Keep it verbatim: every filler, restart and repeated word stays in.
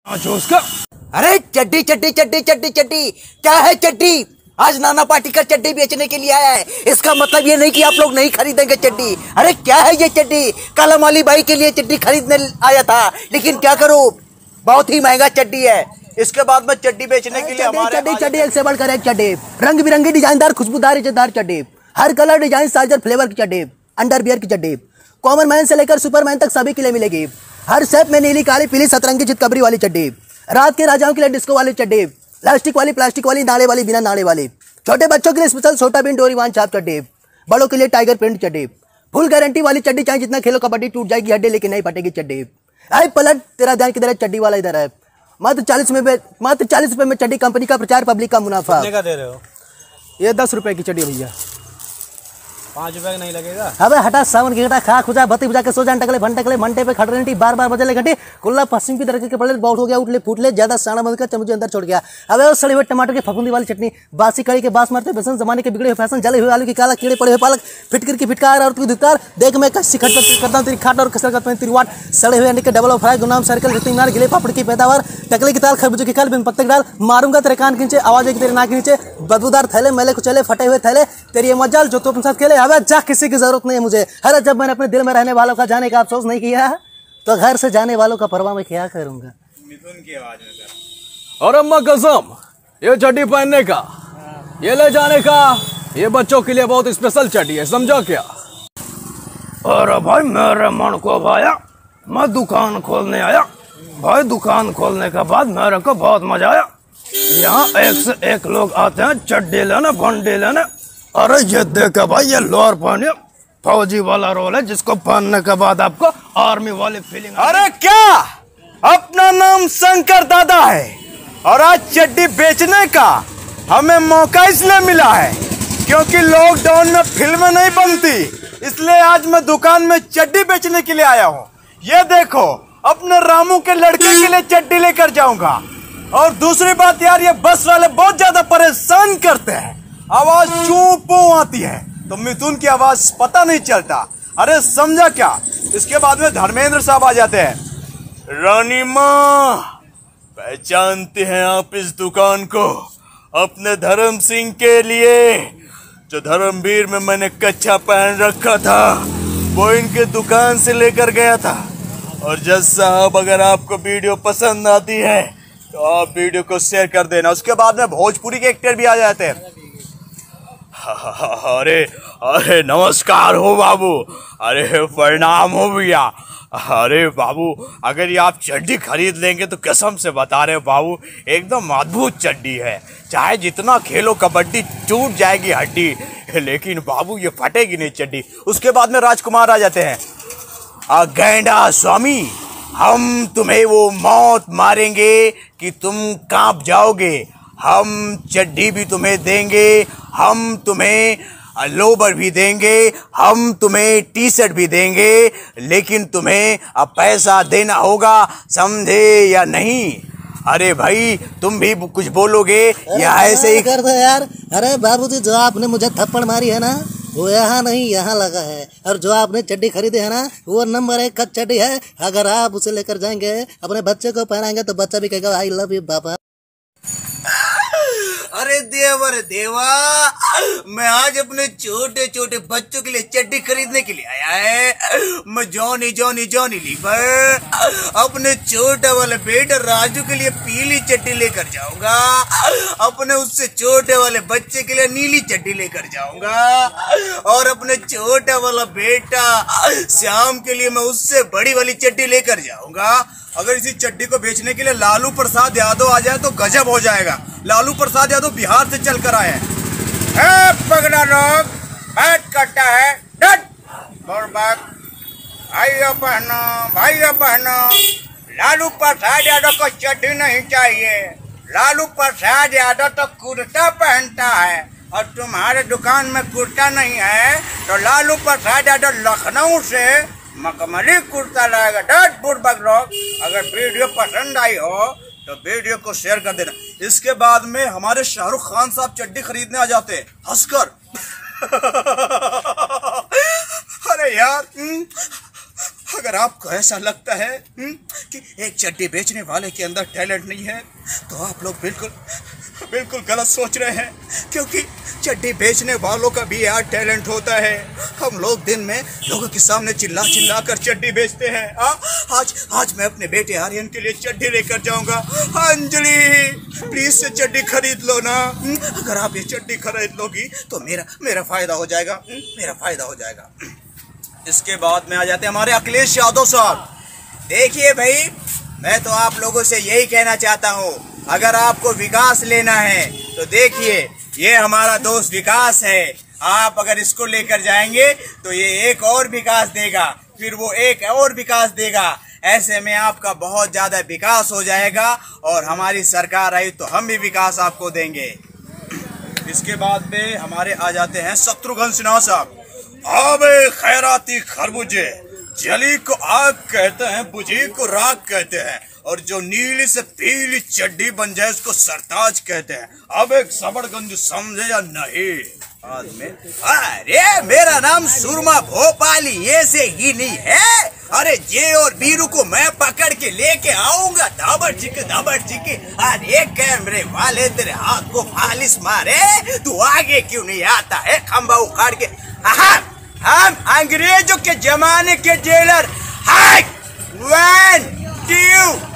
उसका अरे चड्डी चड्डी चड्डी चड्डी चड्डी क्या है चड्डी? आज नाना पाटेकर चड्डी बेचने के लिए आया है। इसका मतलब ये नहीं कि आप लोग नहीं खरीदेंगे चड्डी। अरे क्या है ये चड्डी? कल अली भाई के लिए चड्डी खरीदने आया था, लेकिन क्या करूं, बहुत ही महंगा चड्डी है। इसके बाद में चड्डी बेचने के लिए हमारे चड्डी चड्डी एक से बढ़कर एक चड्डी, रंग बिरंगी डिजाइनदार खुशबूदार इज्जतदार चड्डी, हर कलर डिजाइन साइज और फ्लेवर की चड्डी, अंडरवियर की चड्डी, कॉमन मैन से लेकर सुपरमैन तक सभी के लिए मिलेगी। हर शेप में नीली काली पीली सतरंगी चितकबरी वाली चड्डी, रात के राजाओं के लिए डिस्को वाली चड्डी, प्लास्टिक वाली प्लास्टिक वाली नाड़े वाली बिना नाड़े वाली, छोटे बच्चों के लिए स्पेशल छोटा बिन डोरी वान छाप चड्डी, बड़ों के लिए टाइगर प्रिंट चड्डी, फुल गारंटी वाली चड्डी, चाहे जितना खेलो कबड्डी टूट जाएगी हड्डी लेकिन नहीं फटेगी चड्डी। आई पलट तेरा ध्यान किधर है, चड्डी वाला इधर है। मात्र चालीस में मात्र चालीस रुपए में चड्डी, कंपनी का प्रचार पब्लिक का मुनाफा। कितने का दे रहे हो? ये दस रुपए की चड्डी भैया, पाँच रुपए का नहीं लगेगा? अबे हटा सावन की घटा खा खुजा बत्ती बुझा के सो जान टकले भन टकले मंटे पे खड़ रही बार बार बजले घटे कुल्ला पश्चिम की तरह के पड़े बहुत हो गया उठले फूटले ज्यादा साना बंद कर मुझे अंदर छोड़ गया। अबे वो सड़े हुए टमाटर के फफूंदी वाली चटनी, बासी कड़ी के बास मारते बेसन, जमाने के बिगड़े हुए फैशन, जले हुए आलू की काला कीड़े पड़े हुए पालक, फिटकर की फिटकार और तू धिक्कार देख मैं कच्ची खट करता हूँ तेरी खाट और कसर करता हूँ तेरी वाट, सड़े हुए अंडे के डबल फ्राई गुनाम सर्कल रिश्ते मीनार गिले पापड़ की पैदावार, टकले की ताल खरबूजे की खाल बिन पत्ते डाल, मारूंगा तेरे कान के नीचे, आवाज है तेरे नाक के नीचे, बदबूदार थैले मैले कुचले फटे हुए थैले, तेरी ये मजाल जो तो अपने साथ खेले। अबे जा, किसी की जरूरत नहीं है मुझे। अरे जब मैंने अपने दिल में रहने वालों का जाने का अफसोस नहीं किया तो घर से जाने वालों का परवाह मैं क्या करूंगा। मिथुन की आवाज में और अम्मा कसम, ये चड्डी पहनने का, ये ले जाने का, ये बच्चों के लिए बहुत स्पेशल चड्डी है, समझो क्या? अरे भाई मेरे मन को भाया, मैं दुकान खोलने आया भाई। दुकान खोलने के बाद मेरे को बहुत मजा आया। यहाँ एक से एक लोग आते हैं चड्डी लेने बंडी लेने। अरे ये देखा भाई, ये लोअर पहनिए, फौजी वाला रोल है जिसको पहनने के बाद आपको आर्मी वाली फीलिंग। अरे क्या, अपना नाम शंकर दादा है और आज चड्डी बेचने का हमें मौका इसलिए मिला है क्योंकि लॉकडाउन में फिल्में नहीं बनती, इसलिए आज मैं दुकान में चड्डी बेचने के लिए आया हूँ। ये देखो, अपने रामू के लड़के के लिए चड्डी लेकर जाऊंगा। और दूसरी बात यार, ये बस वाले बहुत ज्यादा परेशान करते हैं, आवाज चू पू आती है तो मिथुन की आवाज पता नहीं चलता। अरे समझा क्या? इसके बाद में धर्मेंद्र साहब आ जाते हैं। रानी माँ, पहचानते हैं आप इस दुकान को? अपने धर्म सिंह के लिए जो धर्मवीर में मैंने कच्चा पहन रखा था वो इनके दुकान से लेकर गया था। और जज साहब, अगर आपको वीडियो पसंद आती है तो आप वीडियो को शेयर कर देना। उसके बाद में भोजपुरी के एक्टर भी आ जाते हैं। अरे अरे नमस्कार हो बाबू, अरे प्रणाम हो भैया। अरे बाबू, अगर ये आप चड्डी खरीद लेंगे तो कसम से बता रहे बाबू, एकदम अद्भुत चड्डी है। चाहे जितना खेलो कबड्डी टूट जाएगी हड्डी, लेकिन बाबू ये फटेगी नहीं चड्डी। उसके बाद में राजकुमार आ जाते हैं। गैंडा स्वामी, हम तुम्हें वो मौत मारेंगे कि तुम कांप जाओगे। हम चड्डी भी तुम्हें देंगे, हम तुम्हें लोवर भी देंगे, हम तुम्हें टी शर्ट भी देंगे, लेकिन तुम्हें अब पैसा देना होगा, समझे या नहीं? अरे भाई, तुम भी कुछ बोलोगे या ऐसे ही कर दो यार। अरे बाबूजी, जो आपने मुझे थप्पड़ मारी है ना, वो यहाँ नहीं यहाँ लगा है, और जो आपने चड्डी खरीदे है ना, वो नंबर एक का चड्डी है। अगर आप उसे लेकर जाएंगे, अपने बच्चे को पहनाएंगे तो बच्चा भी कहेगा आई लव यू पापा। अरे देवर देवा, मैं आज अपने छोटे छोटे बच्चों के लिए चड्डी खरीदने के लिए आया है। मैं जॉनी जॉनी जॉनी लीवर अपने छोटे वाले बेटे राजू के लिए पीली चड्डी लेकर जाऊंगा, अपने उससे छोटे वाले बच्चे के लिए नीली चड्डी लेकर जाऊंगा, और अपने छोटा वाला बेटा श्याम के लिए मैं उससे बड़ी वाली चड्डी लेकर जाऊंगा। अगर इसी चड्डी को बेचने के लिए लालू प्रसाद यादव आ जाए तो गजब हो जाएगा। लालू प्रसाद यादव बिहार से चल कर आए हैं। पगड़ा लोग बैठ करता है, डट भाइयों बहनों भाइयों बहनों, लालू प्रसाद यादव को चड्डी नहीं चाहिए। लालू प्रसाद यादव तो कुर्ता पहनता है, और तुम्हारे दुकान में कुर्ता नहीं है तो लालू प्रसाद यादव लखनऊ से मखमली कुर्ता लाएगा। डट बुढ़बक लोग, अगर वीडियो पसंद आई हो तो वीडियो को शेयर कर देना। इसके बाद में हमारे शाहरुख खान साहब चड्डी खरीदने आ जाते हैं हंसकर। अरे यार, अगर आपको ऐसा लगता है हुँ, कि एक चड्डी बेचने वाले के अंदर टैलेंट नहीं है तो आप लोग बिल्कुल बिल्कुल गलत सोच रहे हैं, क्योंकि चड्डी बेचने वालों का भी यार टैलेंट होता है। हम लोग दिन में लोगों के सामने चिल्ला चिल्ला कर चड्डी बेचते हैं। आ, आज आज मैं अपने बेटे आर्यन के लिए चड्डी लेकर जाऊंगा। अंजलि प्लीज से चड्डी खरीद लो ना। अगर आप ये चड्डी खरीद लोगी तो मेरा मेरा फायदा हो जाएगा, मेरा फायदा हो जाएगा। इसके बाद में आ जाते हैं हमारे अखिलेश यादव साहब। देखिए भाई, मैं तो आप लोगों से यही कहना चाहता हूँ, अगर आपको विकास लेना है तो देखिए ये हमारा दोस्त विकास है। आप अगर इसको लेकर जाएंगे तो ये एक और विकास देगा, फिर वो एक और विकास देगा। ऐसे में आपका बहुत ज्यादा विकास हो जाएगा और हमारी सरकार आई तो हम भी विकास आपको देंगे। इसके बाद में हमारे आ जाते हैं शत्रुघ्न सिन्हा साहब। आवे खैराती खरबूजे, जली को आग कहते हैं, बुझी को राग कहते हैं, और जो नीली से पीली चड्डी बन जाए उसको सरताज कहते हैं। अब एक सबड़गंज समझे या नहीं? बाद में अरे मेरा नाम सुरमा भोपाली ये से ही नहीं है। अरे जे और बीरू को मैं पकड़ के लेके आऊंगा, दाबड़ चिक दाबड़ चिक। अरे कैमरे वाले तेरे हाथ को फालिश मारे, तू आगे क्यों नहीं आता है खंबा उखाड़ के? हम अंग्रेजों के जमाने के जेलर। One two